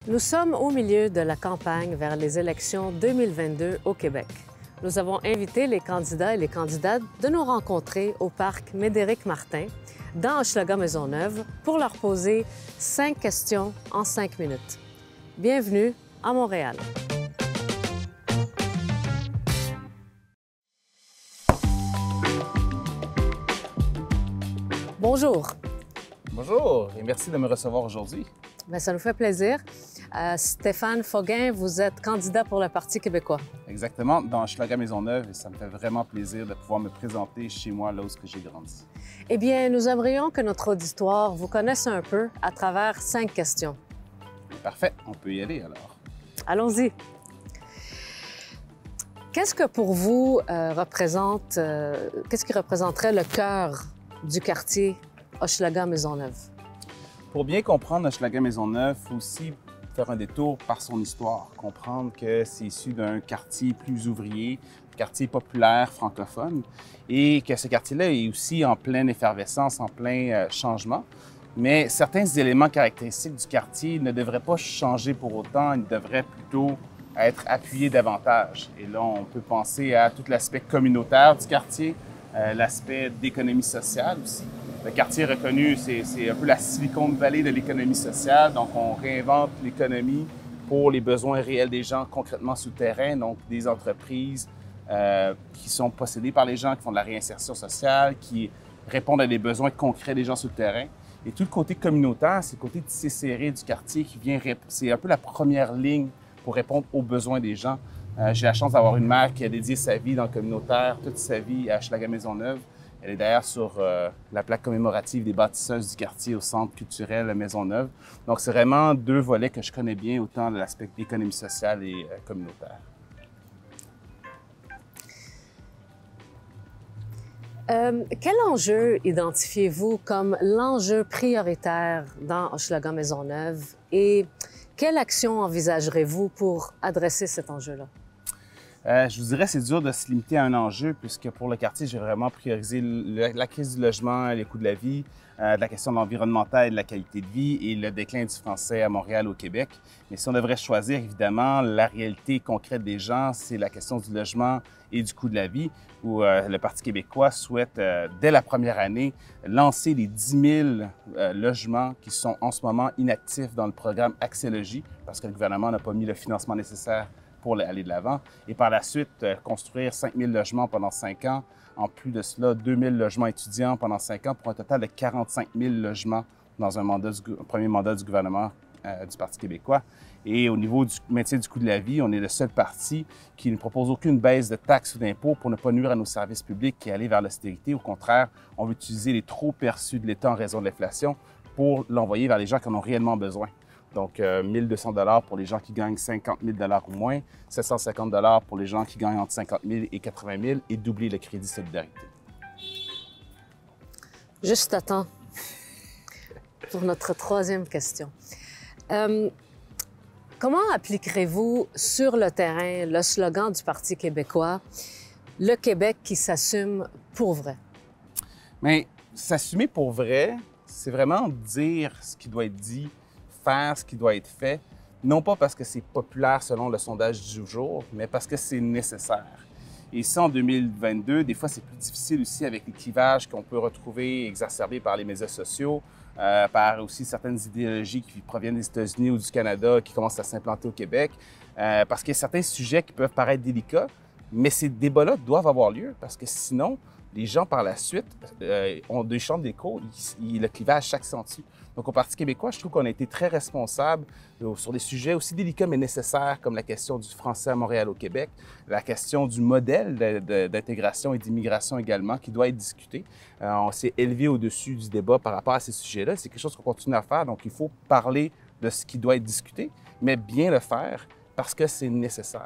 Nous sommes au milieu de la campagne vers les élections 2022 au Québec. Nous avons invité les candidats et les candidates de nous rencontrer au parc Médéric-Martin, dans Hochelaga-Maisonneuve, pour leur poser 5 questions en 5 minutes. Bienvenue à Montréal. Bonjour. Bonjour et merci de me recevoir aujourd'hui. Bien, ça nous fait plaisir. Stéphane Foguin, vous êtes candidat pour le Parti québécois. Exactement, dans Hochelaga-Maisonneuve, et ça me fait vraiment plaisir de pouvoir me présenter chez moi, là où j'ai grandi. Eh bien, nous aimerions que notre auditoire vous connaisse un peu à travers 5 questions. Parfait, on peut y aller alors. Allons-y. Qu'est-ce que pour vous qu'est-ce qui représenterait le cœur du quartier Hochelaga-Maisonneuve? Pour bien comprendre Hochelaga-Maisonneuve, il faut aussi faire un détour par son histoire, comprendre que c'est issu d'un quartier plus ouvrier, un quartier populaire francophone, et que ce quartier-là est aussi en pleine effervescence, en plein changement. Mais certains éléments caractéristiques du quartier ne devraient pas changer pour autant, ils devraient plutôt être appuyés davantage. Et là, on peut penser à tout l'aspect communautaire du quartier, l'aspect d'économie sociale aussi. Le quartier reconnu, c'est un peu la Silicon Valley de l'économie sociale. Donc, on réinvente l'économie pour les besoins réels des gens concrètement sur le terrain. Donc, des entreprises qui sont possédées par les gens, qui font de la réinsertion sociale, qui répondent à des besoins concrets des gens sur le terrain. Et tout le côté communautaire, c'est le côté tissé serré du quartier qui vient, c'est un peu la première ligne pour répondre aux besoins des gens. J'ai la chance d'avoir une mère qui a dédié sa vie dans le communautaire, toute sa vie à Hochelaga-Maisonneuve. Elle est d'ailleurs sur la plaque commémorative des bâtisseuses du quartier au Centre culturel Maisonneuve. Donc, c'est vraiment deux volets que je connais bien, autant l'aspect économie sociale et communautaire. Quel enjeu identifiez-vous comme l'enjeu prioritaire dans Hochelaga-Maisonneuve et quelle action envisagerez-vous pour adresser cet enjeu-là? Je vous dirais, c'est dur de se limiter à un enjeu, puisque pour le quartier, j'ai vraiment priorisé la crise du logement, les coûts de la vie, la question de l'environnemental et de la qualité de vie et le déclin du français à Montréal, au Québec. Mais si on devrait choisir, évidemment, la réalité concrète des gens, c'est la question du logement et du coût de la vie, où le Parti québécois souhaite, dès la première année, lancer les 10 000 logements qui sont en ce moment inactifs dans le programme Accès-Logis, parce que le gouvernement n'a pas mis le financement nécessaire pour aller de l'avant. Et par la suite, construire 5 000 logements pendant 5 ans. En plus de cela, 2 000 logements étudiants pendant 5 ans pour un total de 45 000 logements dans un premier mandat du gouvernement du Parti québécois. Et au niveau du maintien du coût de la vie, on est le seul parti qui ne propose aucune baisse de taxes ou d'impôts pour ne pas nuire à nos services publics et aller vers l'austérité. Au contraire, on veut utiliser les trop perçus de l'État en raison de l'inflation pour l'envoyer vers les gens qui en ont réellement besoin. Donc, 1 200 $ pour les gens qui gagnent 50 000 $ ou moins, 750 $ pour les gens qui gagnent entre 50 000 et 80 000 et doubler le crédit solidarité. Juste à temps pour notre troisième question. Comment appliquerez-vous sur le terrain le slogan du Parti québécois « Le Québec qui s'assume pour vrai ». Mais s'assumer pour vrai, c'est vraiment dire ce qui doit être dit, faire ce qui doit être fait, non pas parce que c'est populaire selon le sondage du jour, mais parce que c'est nécessaire. Et ça, en 2022, des fois, c'est plus difficile aussi avec les clivages qu'on peut retrouver exacerbés par les médias sociaux, par aussi certaines idéologies qui proviennent des États-Unis ou du Canada qui commencent à s'implanter au Québec, parce qu'il y a certains sujets qui peuvent paraître délicats, mais ces débats-là doivent avoir lieu parce que sinon, les gens, par la suite, ont des champs d'écho, le clivage s'accentue. Donc, au Parti québécois, je trouve qu'on a été très responsable sur des sujets aussi délicats mais nécessaires, comme la question du français à Montréal, au Québec, la question du modèle d'intégration et d'immigration également, qui doit être discuté. On s'est élevé au-dessus du débat par rapport à ces sujets-là. C'est quelque chose qu'on continue à faire, donc il faut parler de ce qui doit être discuté, mais bien le faire parce que c'est nécessaire.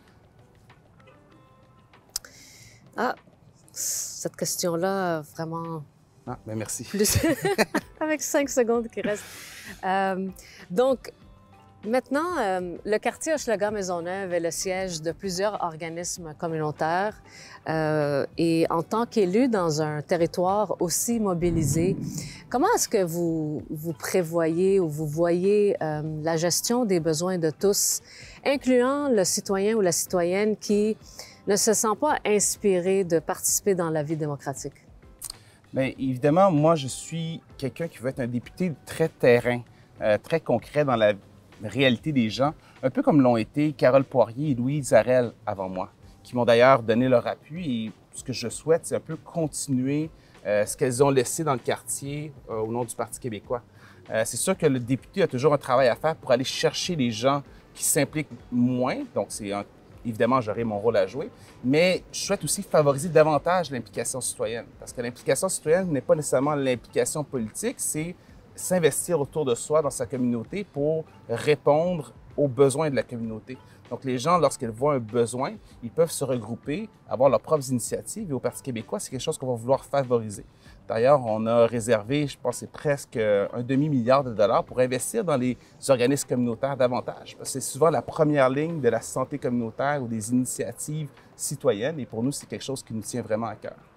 Ah, cette question-là, vraiment... Ah, bien merci. Plus avec 5 secondes qui restent. Donc, Maintenant, le quartier Hochelaga-Maisonneuve est le siège de plusieurs organismes communautaires et en tant qu'élu dans un territoire aussi mobilisé, comment est-ce que vous prévoyez ou vous voyez la gestion des besoins de tous, incluant le citoyen ou la citoyenne qui ne se sent pas inspiré de participer dans la vie démocratique? Bien, évidemment, moi, je suis quelqu'un qui veut être un député très terrain, très concret dans la réalité des gens, un peu comme l'ont été Carole Poirier et Louise Arel avant moi, qui m'ont d'ailleurs donné leur appui. Et ce que je souhaite, c'est un peu continuer ce qu'elles ont laissé dans le quartier au nom du Parti québécois. C'est sûr que le député a toujours un travail à faire pour aller chercher les gens qui s'impliquent moins. Donc, évidemment, j'aurai mon rôle à jouer, mais je souhaite aussi favoriser davantage l'implication citoyenne. Parce que l'implication citoyenne n'est pas nécessairement l'implication politique, c'est s'investir autour de soi dans sa communauté pour répondre aux besoins de la communauté. Donc, les gens, lorsqu'ils voient un besoin, ils peuvent se regrouper, avoir leurs propres initiatives. Et au Parti québécois, c'est quelque chose qu'on va vouloir favoriser. D'ailleurs, on a réservé, je pense, c'est presque un demi-milliard de dollars pour investir dans les organismes communautaires davantage. Parce que c'est souvent la première ligne de la santé communautaire ou des initiatives citoyennes. Et pour nous, c'est quelque chose qui nous tient vraiment à cœur.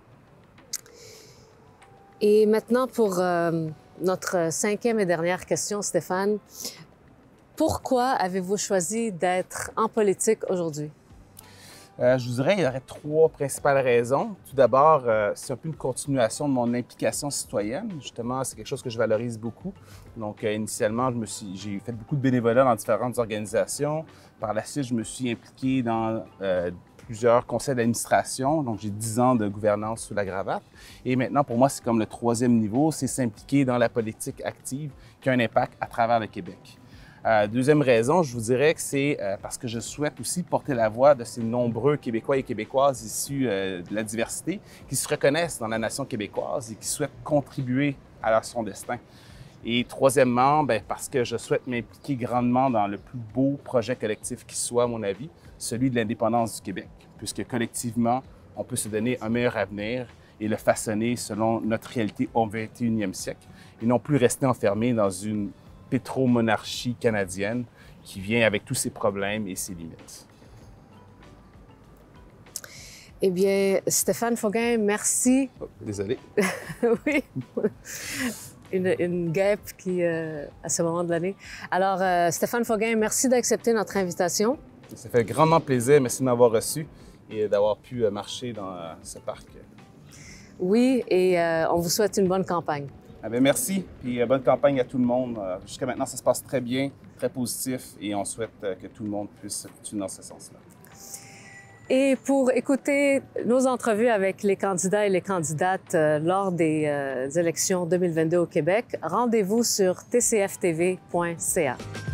Et maintenant, pour notre cinquième et dernière question, Stéphane. Pourquoi avez-vous choisi d'être en politique aujourd'hui? Je vous dirais qu'il y aurait trois principales raisons. Tout d'abord, c'est un peu une continuation de mon implication citoyenne. Justement, c'est quelque chose que je valorise beaucoup. Donc, initialement, j'ai fait beaucoup de bénévolat dans différentes organisations. Par la suite, je me suis impliqué dans plusieurs conseils d'administration. Donc, j'ai 10 ans de gouvernance sous la cravate. Et maintenant, pour moi, c'est comme le troisième niveau, c'est s'impliquer dans la politique active qui a un impact à travers le Québec. Deuxième raison, je vous dirais que c'est parce que je souhaite aussi porter la voix de ces nombreux Québécois et Québécoises issus de la diversité qui se reconnaissent dans la nation québécoise et qui souhaitent contribuer à son destin. Et troisièmement, bien, parce que je souhaite m'impliquer grandement dans le plus beau projet collectif qui soit, à mon avis, celui de l'indépendance du Québec, puisque collectivement, on peut se donner un meilleur avenir et le façonner selon notre réalité au 21e siècle et non plus rester enfermé dans une pétromonarchie canadienne qui vient avec tous ses problèmes et ses limites. Eh bien, Stéphane Faugain, merci. Oh, désolé. Oui, une guêpe qui, à ce moment de l'année. Alors, Stéphane Faugain, merci d'accepter notre invitation. Ça fait grandement plaisir. Merci de m'avoir reçu et d'avoir pu marcher dans ce parc. Oui, et on vous souhaite une bonne campagne. Ah bien, merci et bonne campagne à tout le monde. Jusqu'à maintenant, ça se passe très bien, très positif et on souhaite que tout le monde puisse continuer dans ce sens-là. Et pour écouter nos entrevues avec les candidats et les candidates lors des élections 2022 au Québec, rendez-vous sur tcftv.ca.